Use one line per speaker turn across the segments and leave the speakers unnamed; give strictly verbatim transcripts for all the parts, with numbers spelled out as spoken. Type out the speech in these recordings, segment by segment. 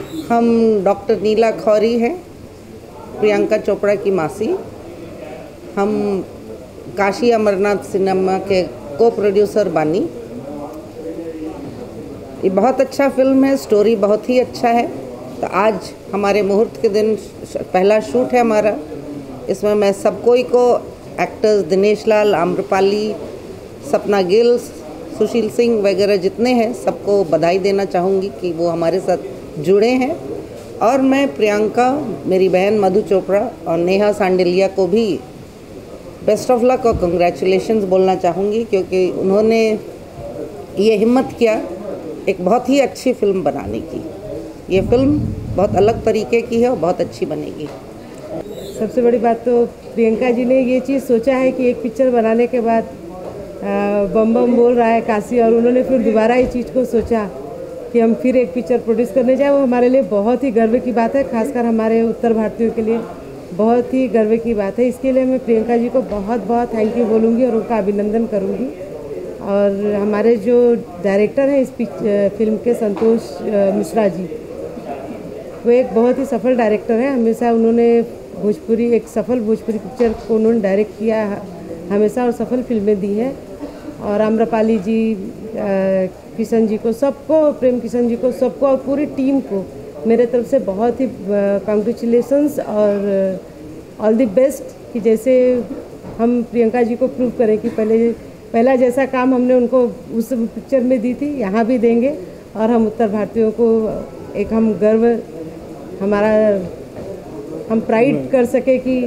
हम डॉक्टर नीला खौरी हैं, प्रियंका चोपड़ा की मासी। हम काशी अमरनाथ सिनेमा के को प्रोड्यूसर बानी। ये बहुत अच्छा फिल्म है, स्टोरी बहुत ही अच्छा है। तो आज हमारे मुहूर्त के दिन पहला शूट है हमारा। इसमें मैं सब कोई को एक्टर्स दिनेश लाल, आम्रपाली, सपना गिल, सुशील सिंह वगैरह जितने हैं सबको बधाई देना चाहूँगी कि वो हमारे साथ जुड़े हैं। और मैं प्रियंका, मेरी बहन मधु चोपड़ा और नेहा सांडिलिया को भी बेस्ट ऑफ लक और कंग्रेचुलेशंस बोलना चाहूँगी, क्योंकि उन्होंने ये हिम्मत किया एक बहुत ही अच्छी फिल्म बनाने की। ये फिल्म बहुत अलग तरीके की है और बहुत अच्छी बनेगी।
सबसे बड़ी बात तो प्रियंका जी ने ये चीज़ सोचा है कि एक पिक्चर बनाने के बाद बम बम बोल रहा है काशी, और उन्होंने फिर दोबारा इस चीज़ को सोचा कि हम फिर एक पिक्चर प्रोड्यूस करने जाए। वो हमारे लिए बहुत ही गर्व की बात है, खासकर हमारे उत्तर भारतीयों के लिए बहुत ही गर्व की बात है। इसके लिए मैं प्रियंका जी को बहुत बहुत थैंक यू बोलूँगी और उनका अभिनंदन करूँगी। और हमारे जो डायरेक्टर हैं इस फिल्म के, संतोष मिश्रा जी, वो एक बहुत ही सफल डायरेक्टर हैं। हमेशा उन्होंने भोजपुरी एक सफल भोजपुरी पिक्चर को उन्होंने डायरेक्ट किया हमेशा और सफल फिल्में दी हैं। और आम्रपाली जी, किशन जी को, सबको, प्रेम किशन जी को, सबको और पूरी टीम को मेरे तरफ से बहुत ही कॉन्ग्रेचुलेशंस और ऑल द बेस्ट। कि जैसे हम प्रियंका जी को प्रूव करें कि पहले पहला जैसा काम हमने उनको उस पिक्चर में दी थी, यहाँ भी देंगे। और हम उत्तर भारतीयों को एक हम गर्व, हमारा हम प्राइड कर सके कि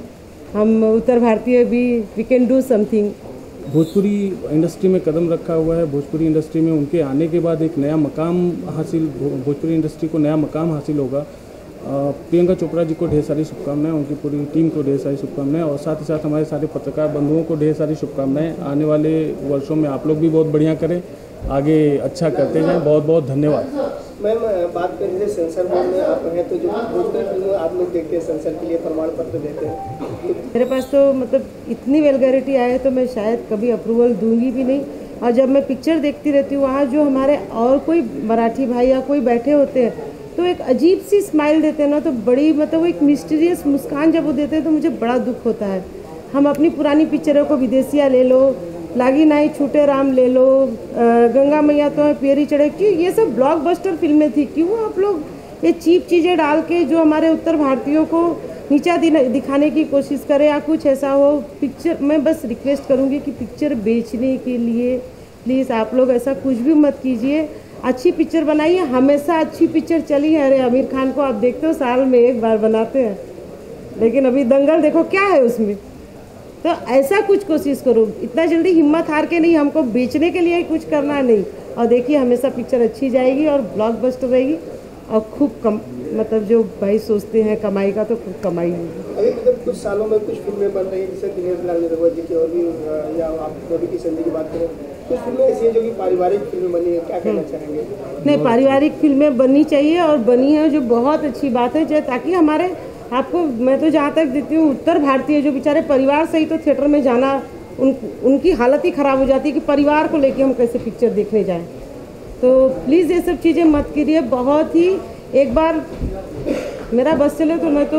हम उत्तर भारतीय भी we can do something.
Bhojpuri industry में कदम रखा हुआ है। भोजपुरी इंडस्ट्री में उनके आने के बाद एक नया मकाम हासिल, भोजपुरी इंडस्ट्री को नया मकाम हासिल होगा। प्रियंका चोपड़ा जी को ढेर सारी शुभकामनाएं, उनकी पूरी टीम को ढेर सारी शुभकामनाएं और साथ ही साथ हमारे सारे पत्रकार बंधुओं को ढेर सारी शुभकामनाएं। आने वाले वर्षों में आप लोग भी बहुत बढ़िया करें, आगे अच्छा करते जाएँ। बहुत बहुत धन्यवाद।
मैम, बात करें जैसे सेंसर बोर्ड में आप हैं, तो जो भोजपुरी फिल्म आप लोग देखते हैं, सेंसर के लिए प्रमाण पत्र देते हैं।
मेरे पास तो मतलब इतनी वेलगैरिटी आए तो मैं शायद कभी अप्रूवल दूंगी भी नहीं। और जब मैं पिक्चर देखती रहती हूँ, वहाँ जो हमारे और कोई मराठी भाई या कोई बैठे होते हैं तो एक अजीब सी स्माइल देते हैं ना, तो बड़ी मतलब वो एक मिस्टीरियस मुस्कान जब वो देते हैं तो मुझे बड़ा दुख होता है। हम अपनी पुरानी पिक्चरों को, विदेशिया ले लो, लागी नाई छूटे राम ले लो, गंगा मैया तो है पेरी चढ़े, क्यों ये सब ब्लॉकबस्टर फिल्में थी। क्यों आप लोग ये चीप चीज़ें डाल के जो हमारे उत्तर भारतीयों को नीचा दिखाने की कोशिश करें या कुछ ऐसा हो। पिक्चर, मैं बस रिक्वेस्ट करूंगी कि पिक्चर बेचने के लिए प्लीज़ आप लोग ऐसा कुछ भी मत कीजिए। अच्छी पिक्चर बनाइए, हमेशा अच्छी पिक्चर चली है। अरे आमिर खान को आप देखते हो साल में एक बार बनाते हैं, लेकिन अभी दंगल देखो क्या है उसमें। तो ऐसा कुछ कोशिश करो, इतना जल्दी हिम्मत हार के नहीं, हमको बेचने के लिए कुछ करना नहीं। और देखिए हमेशा पिक्चर अच्छी जाएगी और ब्लॉकबस्टर रहेगी और खूब कम, मतलब जो भाई सोचते हैं कमाई का, तो खूब कमाई होगी।
अभी मतलब कुछ सालों में कुछ फिल्में बन रही है, जैसे दिनेश लाल जी की और भी, या आप रवि किशन जी की बात करें, कुछ फिल्में ऐसी हैं जो कि पारिवारिक फिल्में बनी है, क्या कहना चाहेंगे?
नहीं, पारिवारिक फिल्में बननी चाहिए और बनी है, जो बहुत अच्छी बात है, ताकि हमारे, आपको मैं तो जहाँ तक देती हूँ, उत्तर भारतीय जो बेचारे परिवार से ही तो थिएटर में जाना, उन उनकी हालत ही ख़राब हो जाती है कि परिवार को लेके हम कैसे पिक्चर देखने जाएं। तो प्लीज़ ये सब चीज़ें मत कीजिए। बहुत ही एक बार मेरा बस चले तो मैं तो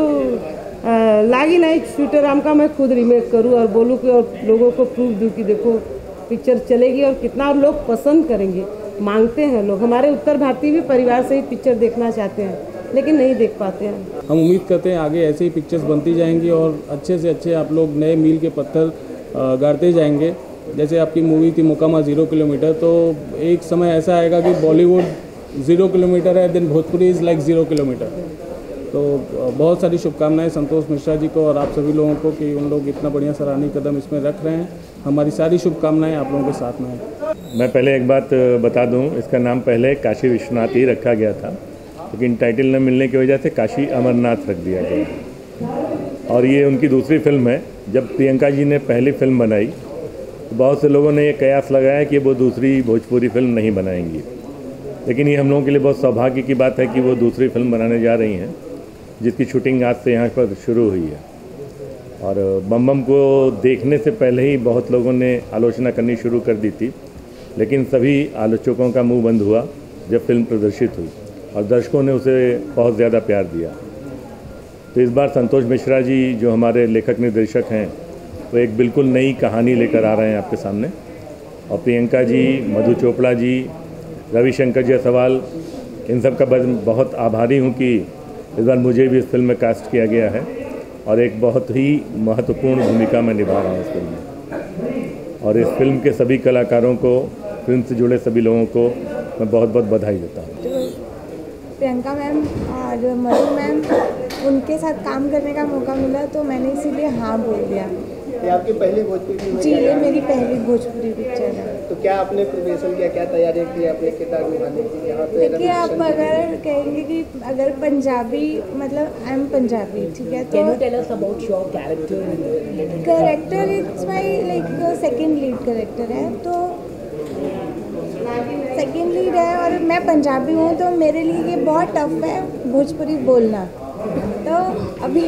आ, लागी नहीं छूटे राम का मैं खुद रीमेक करूँ और बोलूँ कि और लोगों को प्रूफ दूँ कि देखो पिक्चर चलेगी और कितना और लोग पसंद करेंगे। मांगते हैं लोग, हमारे उत्तर भारतीय भी परिवार से ही पिक्चर देखना चाहते हैं लेकिन नहीं देख पाते हैं।
हम उम्मीद करते हैं आगे ऐसे ही पिक्चर्स बनती जाएंगी और अच्छे से अच्छे आप लोग नए मील के पत्थर गाड़ते जाएंगे। जैसे आपकी मूवी थी मुकामा ज़ीरो किलोमीटर, तो एक समय ऐसा आएगा कि बॉलीवुड ज़ीरो किलोमीटर है, then Bhojpuri is like zero kilometre. तो बहुत सारी शुभकामनाएं संतोष मिश्रा जी को और आप सभी लोगों को कि उन लोग इतना बढ़िया सराहनीय कदम इसमें रख रहे हैं। हमारी सारी शुभकामनाएं आप लोगों के साथ में हैं।
मैं पहले एक बात बता दूं, इसका नाम पहले काशी विश्वनाथ ही रखा गया था, लेकिन टाइटल न मिलने की वजह से काशी अमरनाथ रख दिया गया। और ये उनकी दूसरी फिल्म है। जब प्रियंका जी ने पहली फिल्म बनाई तो बहुत से लोगों ने ये कयास लगाया कि वो दूसरी भोजपुरी फिल्म नहीं बनाएंगी, लेकिन ये हम लोगों के लिए बहुत सौभाग्य की बात है कि वो दूसरी फिल्म बनाने जा रही हैं, जिसकी शूटिंग आज से यहाँ पर शुरू हुई है। और बम बम को देखने से पहले ही बहुत लोगों ने आलोचना करनी शुरू कर दी थी, लेकिन सभी आलोचकों का मुंह बंद हुआ जब फिल्म प्रदर्शित हुई और दर्शकों ने उसे बहुत ज़्यादा प्यार दिया। तो इस बार संतोष मिश्रा जी जो हमारे लेखक निर्देशक हैं वो एक बिल्कुल नई कहानी लेकर आ रहे हैं आपके सामने, और प्रियंका जी, मधु चोपड़ा जी, रविशंकर जायसवाल, इन सब का बहुत आभारी हूँ कि इस बार मुझे भी इस फिल्म में कास्ट किया गया है और एक बहुत ही महत्वपूर्ण भूमिका मैं निभा रहा हूँ इस फिल्म में। और इस फिल्म के सभी कलाकारों को, फिल्म से जुड़े सभी लोगों को मैं बहुत बहुत बधाई देता हूँ।
प्रियंका मैम और मधु मैम, उनके साथ काम करने का मौका मिला तो मैंने इसीलिए हाँ बोल दिया।
ये आपकी पहली भोजपुरी फिल्म है?
जी, ये मेरी पहली भोजपुरी पिक्चर है।
तो क्या आपने प्रिपरेशन किया, क्या तैयारी की अपने किरदार निभाने की? यहाँ पे
देखिए, आप अगर कहेंगे कि अगर पंजाबी, मतलब आई एम पंजाबी, ठीक है, तो character it's my like second lead character है, तो सेकेंड लीड है और मैं पंजाबी हूँ, तो मेरे लिए ये बहुत टफ है भोजपुरी बोलना। तो अभी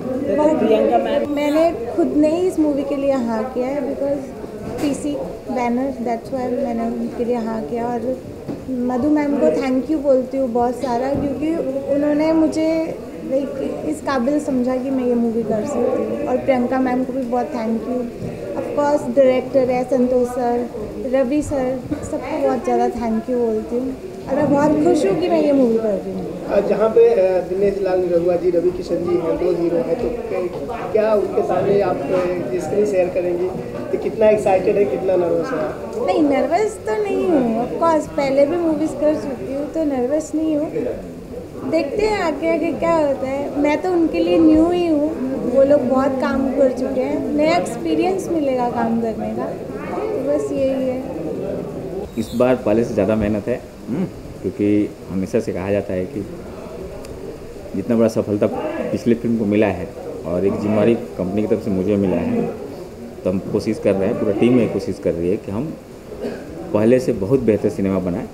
बहुत मैंने खुद ने ही इस मूवी के लिए हाँ किया है, because PC banner, that's why मैंने उनके लिए हाँ किया। और मधु मैम को थैंक यू बोलती हूँ बहुत सारा, क्योंकि उन्होंने मुझे लाइक इस काबिल समझा कि मैं ये मूवी कर सकती हूँ। और प्रियंका मैम को भी बहुत thank you. Of course director है संतोष सर, रवि सर, सबको बहुत ज़्यादा थैंक यू बोलती हूँ और मैं बहुत खुश हूँ कि मैं ये मूवी कर रही हूँ।
जहाँ पे दिनेश लाल निरहुआ जी, रवि किशन जी हैं, दो हीरो हैं, तो क्या उनके सामने आप स्क्रीन शेयर करेंगे तो कितना एक्साइटेड है, कितना नर्वस है?
नहीं, नर्वस तो नहीं हूँ, ऑफ कोर्स पहले भी मूवीज़ कर चुकी हूँ तो नर्वस नहीं हूँ। देखते हैं आगे आगे क्या होता है। मैं तो उनके लिए न्यू ही हूँ, वो लोग बहुत काम कर चुके हैं, नया एक्सपीरियंस मिलेगा काम करने का, तो बस यही है।
इस बार पहले से ज़्यादा मेहनत है, क्योंकि हमेशा से कहा जाता है कि जितना बड़ा सफलता पिछले फिल्म को मिला है और एक जिम्मेवारी कंपनी की तरफ से मुझे मिला है, तो हम कोशिश कर रहे हैं, पूरा टीम में कोशिश कर रही है कि हम पहले से बहुत बेहतर सिनेमा बनाएं।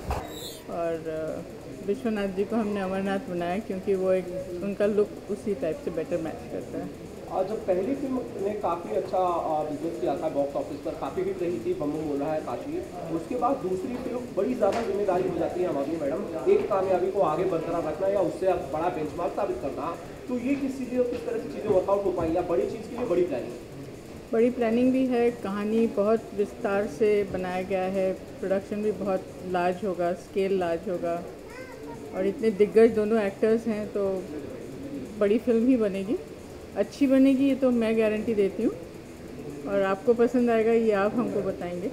और विश्वनाथ जी को हमने अमरनाथ बनाया क्योंकि वो एक उनका लुक उसी टाइप से बेटर मैच करता है।
और जब पहली फिल्म ने काफ़ी अच्छा बिजनेस किया था बॉक्स ऑफिस पर, काफ़ी हिट रही थी, बम बम बोल रहा है काशी, उसके बाद दूसरी फिल्म बड़ी ज़्यादा जिम्मेदारी हो जाती है हमारी मैडम, एक कामयाबी को आगे बरकरार रखना या उससे बड़ा बेंचमार्क साबित करना, तो ये किस चीज़ें किस तरह से चीज़ें वर्कआउट हो पाई, या बड़ी चीज़ के लिए बड़ी प्लानिंग?
बड़ी प्लानिंग भी है, कहानी बहुत विस्तार से बनाया गया है, प्रोडक्शन भी बहुत लार्ज होगा, स्केल लार्ज होगा, और इतने दिग्गज दोनों एक्टर्स हैं, तो बड़ी फिल्म ही बनेगी, अच्छी बनेगी, ये तो मैं गारंटी देती हूँ। और आपको पसंद आएगा ये आप हमको बताएंगे।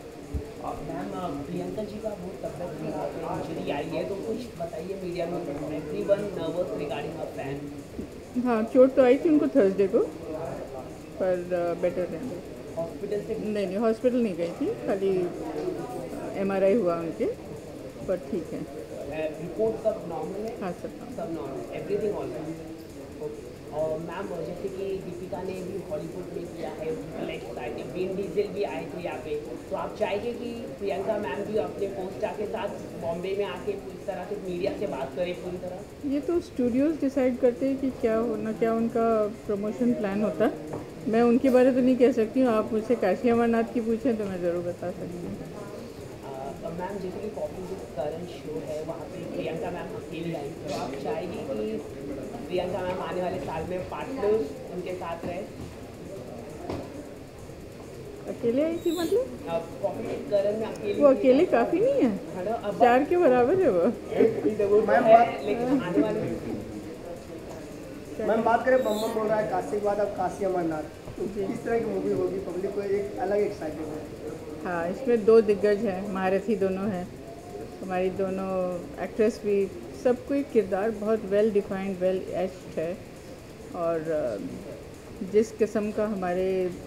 मैम, प्रियंका जी का बहुत तबियत इंजरी आई है, तो कुछ बताइए मीडिया में, everyone nervous regarding a fan.
हाँ, चोट तो आई थी उनको थर्सडे को, पर बेटर है।
हॉस्पिटल से?
नहीं नहीं, हॉस्पिटल नहीं गई थी, खाली एमआरआई हुआ उनके, पर ठीक है।
रिपोर्ट सब नॉर्मल है?
हाँ, सब
सब नॉर्मल, एवरीथिंग ऑलराइट। और मैम, जैसे कि दीपिका ने भी हॉलीवुड में किया है, विन डीजल भी आए थे यहाँ पे, तो आप चाहेंगे कि प्रियंका मैम भी अपने पोस्टर के साथ बॉम्बे में आके इस तरह से मीडिया से बात करें पूरी तरह?
ये तो स्टूडियोज़ डिसाइड करते हैं कि क्या होना, क्या उनका प्रमोशन प्लान होता है। मैं उनके बारे तो नहीं कह सकती हूँ, आप मुझसे काशी अमरनाथ की पूछें तो मैं ज़रूर बता सकती हूँ।
मैम, जैसे कि कॉपी जो करंट शो है वहाँ पे प्रियंका मैम अकेली आई, तो आप चाहेंगे कि प्रियंका मैम आने वाले साल में पार्टनर्स उनके साथ रहे?
अकेले आई थी मतलब?
कॉपी विद करण में अकेले?
वो अकेले काफ़ी नहीं है, चार के बराबर है वो।
मैम आने वाले मैम बात करें, बम बम बोल रहा है काशी के बाद अब काशी अमरनाथ, तो किस तरह की मूवी होगी? पब्लिक को एक अलग एक्साइटेड है।
हाँ, इसमें दो दिग्गज हैं, महारथी दोनों हैं, हमारी दोनों एक्ट्रेस भी, सब कोई किरदार बहुत वेल डिफाइंड, वेल एच्ड है। और जिस किस्म का हमारे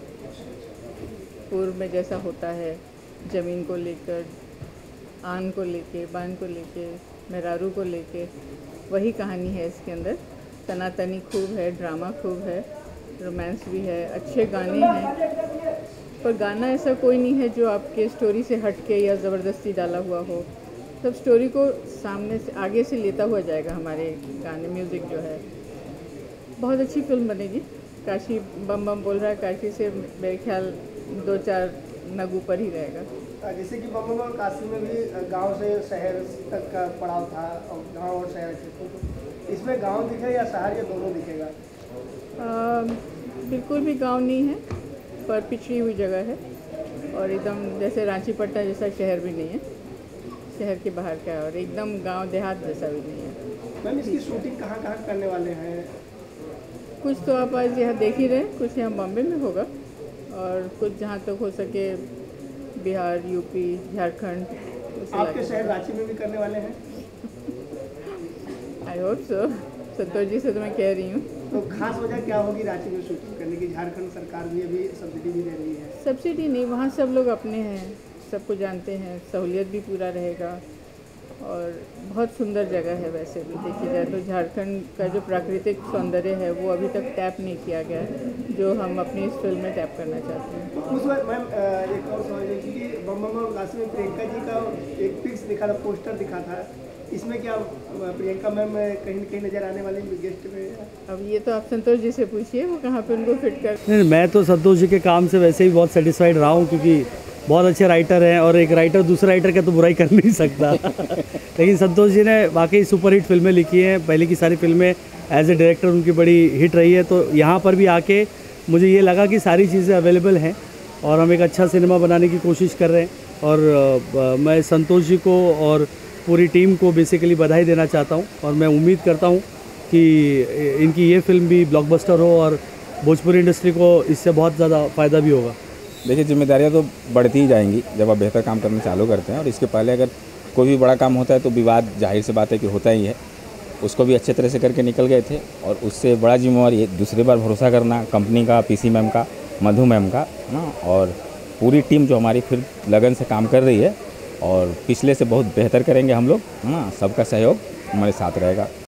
पूर्व में जैसा होता है, ज़मीन को लेकर, आन को लेके, बान को लेके, मेहरारू को लेके, वही कहानी है इसके अंदर। तनातनी खूब है, ड्रामा खूब है, रोमांस भी है, अच्छे गाने हैं, पर गाना ऐसा कोई नहीं है जो आपके स्टोरी से हट के या ज़बरदस्ती डाला हुआ हो। सब स्टोरी को सामने से, आगे से लेता हुआ जाएगा हमारे गाने, म्यूज़िक जो है। बहुत अच्छी फिल्म बनेगी। काशी बम बम बोल रहा है, काशी से मेरे ख्याल दो चार नग ऊपर ही रहेगा।
जैसे कि बम बम काशी में भी गांव से शहर तक का पड़ाव था और गांव और शहर के, इसमें गांव दिखेगा या शहर या दोनों दिखेगा?
आ, बिल्कुल भी गांव नहीं है, पर पिछड़ी हुई जगह है और एकदम जैसे रांची पट्टा जैसा शहर भी नहीं है, शहर के बाहर का है, और एकदम गांव देहात जैसा भी नहीं है।
मैम इसकी शूटिंग कहाँ कहाँ करने वाले हैं?
कुछ तो आप आज यहाँ देख ही रहे हैं, कुछ यहाँ बॉम्बे में होगा और कुछ जहाँ तक हो सके बिहार, यूपी, झारखंड।
आपके शहर रांची में भी करने वाले हैं?
I hope so. Santosh ji से तो मैं कह रही हूँ।
तो खास वजह क्या होगी रांची में शूटिंग करने की? झारखंड सरकार भी अभी सब्सिडी भी दे रही है।
सब्सिडी नहीं, वहाँ सब लोग अपने हैं, सबको जानते हैं, सहूलियत भी पूरा रहेगा और बहुत सुंदर जगह है। वैसे भी देखी जाए तो झारखंड का जो प्राकृतिक सौंदर्य है वो अभी तक टैप नहीं किया गया है, जो हम अपनी इस फिल्म में टैप करना चाहते हैं।
उस वक्त मैम एक और सवाल है कि बम बम काशी में प्रियंका जी का एक पिक्स दिखा था, पोस्टर दिखा था, इसमें क्या प्रियंका मैम कहीं कहीं नजर आने वाली गेस्ट में?
अब ये तो आप संतोष जी से पूछिए, वो कहाँ पे उनको फिट कर।
नहीं, मैं तो संतोष जी के काम से वैसे ही बहुत सेटिस्फाइड रहा हूँ, क्योंकि बहुत अच्छे राइटर हैं और एक राइटर दूसरे राइटर का तो बुराई कर नहीं सकता। लेकिन संतोष जी ने वाकई सुपरहिट फिल्में लिखी हैं, पहले की सारी फिल्में एज ए डायरेक्टर उनकी बड़ी हिट रही है, तो यहाँ पर भी आके मुझे ये लगा कि सारी चीज़ें अवेलेबल हैं और हम एक अच्छा सिनेमा बनाने की कोशिश कर रहे हैं। और आ, मैं संतोष जी को और पूरी टीम को बेसिकली बधाई देना चाहता हूँ और मैं उम्मीद करता हूँ कि इनकी ये फिल्म भी ब्लॉकबस्टर हो और भोजपुरी इंडस्ट्री को इससे बहुत ज़्यादा फ़ायदा भी होगा।
देखिए, जिम्मेदारियां तो बढ़ती ही जाएंगी जब आप बेहतर काम करना चालू करते हैं, और इसके पहले अगर कोई भी बड़ा काम होता है तो विवाद जाहिर सी बात है कि होता ही है। उसको भी अच्छे तरह से करके निकल गए थे और उससे बड़ा जिम्मेवारी दूसरी बार भरोसा करना कंपनी का, पीसी मैम का, मधु मैम का ना, और पूरी टीम जो हमारी फिर लगन से काम कर रही है और पिछले से बहुत बेहतर करेंगे हम लोग। हाँ, सबका सहयोग हमारे साथ रहेगा।